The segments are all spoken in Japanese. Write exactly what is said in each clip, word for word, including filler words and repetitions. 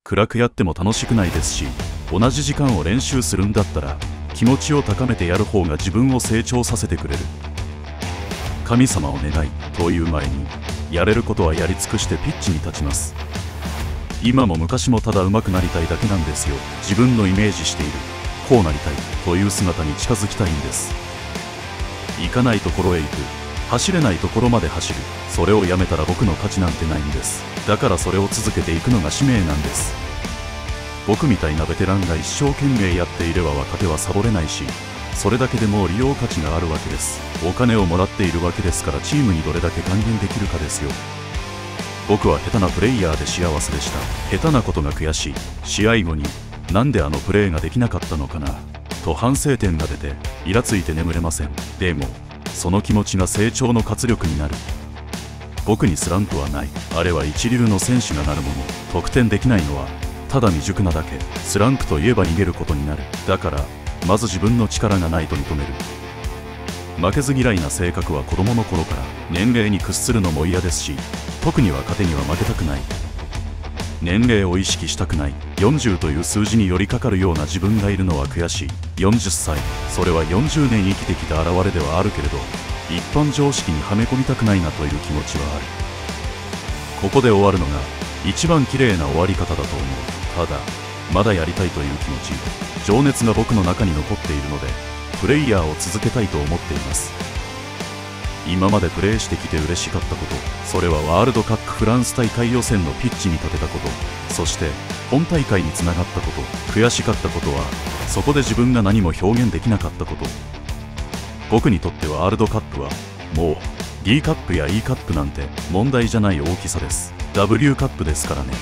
暗くやっても楽しくないですし、同じ時間を練習するんだったら気持ちを高めてやる方が自分を成長させてくれる。神様を願いという前に、やれることはやり尽くしてピッチに立ちます。今も昔もただ上手くなりたいだけなんですよ。自分のイメージしているこうなりたいという姿に近づきたいんです。行かないところへ行く、走れないところまで走る。それをやめたら僕の価値なんてないんです。だからそれを続けていくのが使命なんです。僕みたいなベテランが一生懸命やっていれば若手はサボれないし、それだけでもう利用価値があるわけです。お金をもらっているわけですから、チームにどれだけ還元できるかですよ。僕は下手なプレイヤーで幸せでした。下手なことが悔しい。試合後になんであのプレーができなかったのかなと反省点が出てイラついて眠れません。でもその気持ちが成長の活力になる。僕にスランプはない。あれは一流の選手がなるもの。得点できないのはただ未熟なだけ。スランプといえば逃げることになる。だからまず自分の力がないと認める。負けず嫌いな性格は子供の頃から。年齢に屈するのも嫌ですし、特に若手には負けたくない。年齢を意識したくない。よんじゅうという数字に寄りかかるような自分がいるのは悔しい。よんじゅっさい、それはよんじゅうねん生きてきた表れではあるけれど、一般常識にはめ込みたくないなという気持ちはある。ここで終わるのが一番綺麗な終わり方だと思う。ただまだやりたいという気持ち、情熱が僕の中に残っているので、プレイヤーを続けたいと思っています。今までプレーしてきて嬉しかったこと、それはワールドカップフランス大会予選のピッチに立てたこと、そして本大会につながったこと。悔しかったことはそこで自分が何も表現できなかったこと。僕にとってワールドカップはもう D カップや E カップなんて問題じゃない大きさです。 ダブリュー カップですからね。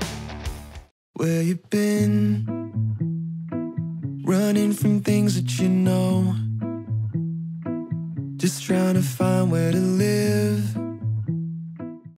Where you been? Running from things that you know, just trying to find where to live.